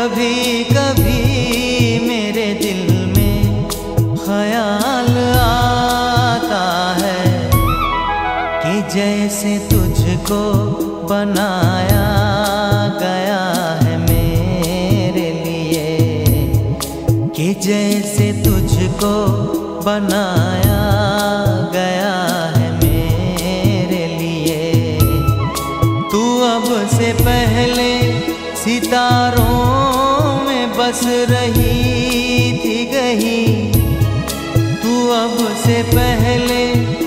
कभी कभी मेरे दिल में ख्याल आता है कि जैसे तुझको बनाया गया है मेरे लिए, कि जैसे तुझको बनाया गया है मेरे लिए। तू अब से पहले सितारों में बस रही थी कहीं, तू अब से पहले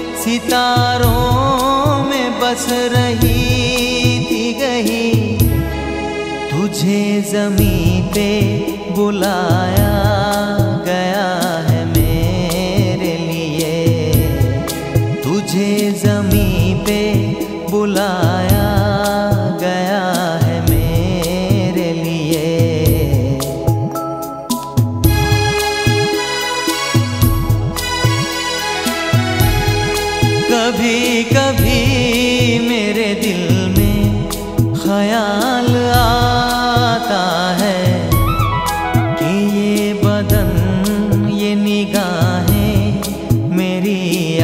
सितारों में बस रही थी कहीं। तुझे ज़मीं पे बुलाया गया है मेरे लिए, तुझे ज़मीं पे बुलाया गया है मेरे लिए। कभी कभी मेरे दिल में ख्याल आता है कि ये बदन ये निगाहें मेरी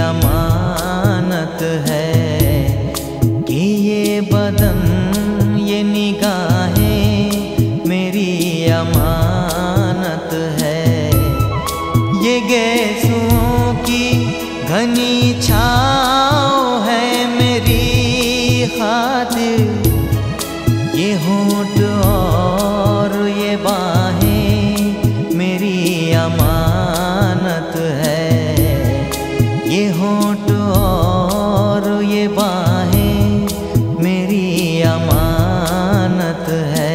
अमानत है, कि ये बदन ये निगाहें मेरी अमानत है। ये गैसों की घनी छाँव है मेरी खातिर, ये होंठ और ये बाहें मेरी अमानत है, ये होंठ और ये बाहें मेरी अमानत है।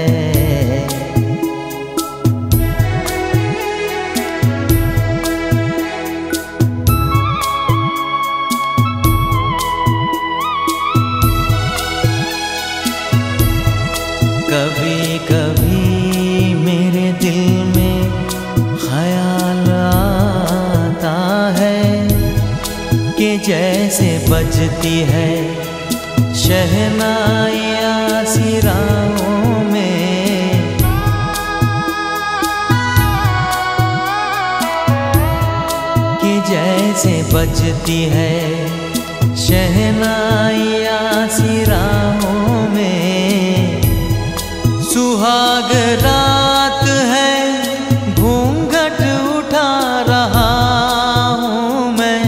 कभी कभी मेरे दिल में ख्याल आता है कि जैसे बजती है शहनाइयाँ सिराओं में, कि जैसे बजती है शहनाइयाँ सिराओं में। सुहाग रात है घूंघट उठा रहा हूँ मैं,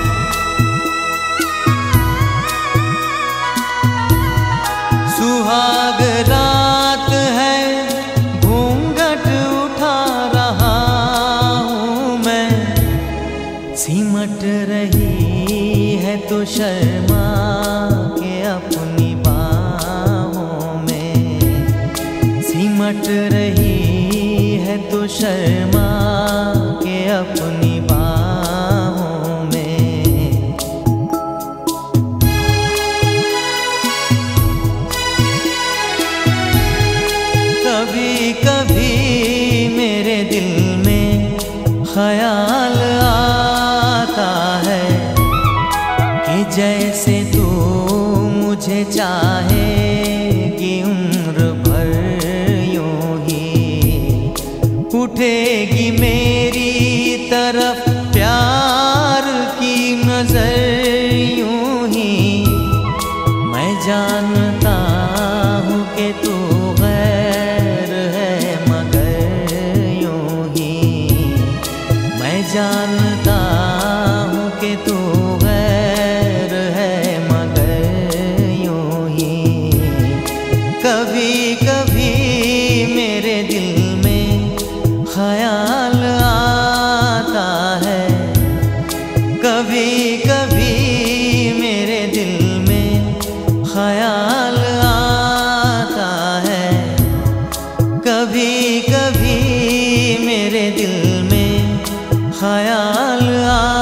सुहाग रात है घूंघट उठा रहा हूँ मैं। सिमट रही है तो शर्मा के अपनी बाहों में, सिमट रही है तो शर्मा के अपनी बाहों में। कभी कभी मेरे दिल में ख्याल आता है कि जैसे तू मुझे चाहेगी उम्र भर यूं ही, उठेगी मेरी तरफ प्यार की नजर यूं ही। मैं जानता हूँ कि तू गैर है मगर यूं ही, मैं जानता हूँ कि तू गैर है मगर यूं ही। कभी कभी मेरे दिल में ख्याल आता है, कभी कभी मेरे दिल में ख्याल आता है, कभी कभी मेरे दिल में ख्याल आता है।